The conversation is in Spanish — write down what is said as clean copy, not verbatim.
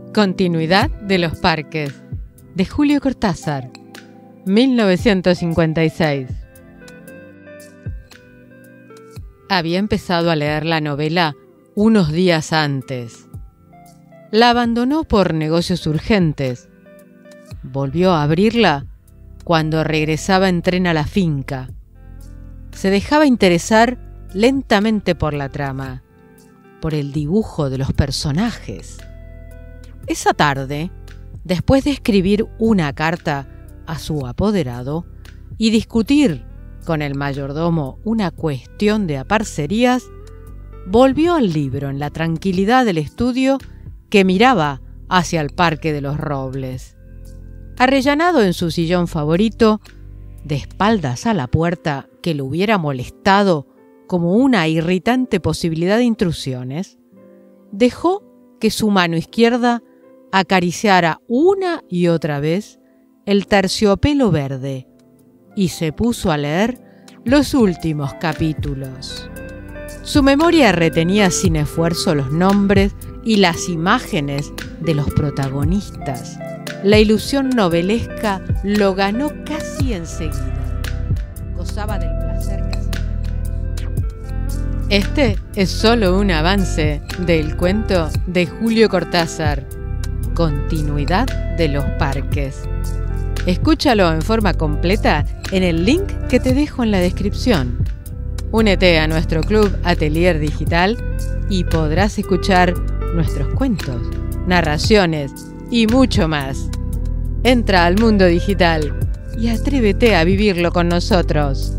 Continuidad de los parques, de Julio Cortázar, 1956. Había empezado a leer la novela unos días antes. La abandonó por negocios urgentes. Volvió a abrirla cuando regresaba en tren a la finca. Se dejaba interesar lentamente por la trama, por el dibujo de los personajes. Esa tarde, después de escribir una carta a su apoderado y discutir con el mayordomo una cuestión de aparcerías, volvió al libro en la tranquilidad del estudio que miraba hacia el Parque de los Robles. Arrellanado en su sillón favorito, de espaldas a la puerta que lo hubiera molestado como una irritante posibilidad de intrusiones, dejó que su mano izquierda acariciara una y otra vez el terciopelo verde y se puso a leer los últimos capítulos. Su memoria retenía sin esfuerzo los nombres y las imágenes de los protagonistas. La ilusión novelesca lo ganó casi enseguida. Gozaba del placer casi. Este es solo un avance del cuento de Julio Cortázar, Continuidad de los parques. Escúchalo en forma completa en el link que te dejo en la descripción. Únete a nuestro club Atelier Digital y podrás escuchar nuestros cuentos, narraciones y mucho más. Entra al mundo digital y atrévete a vivirlo con nosotros.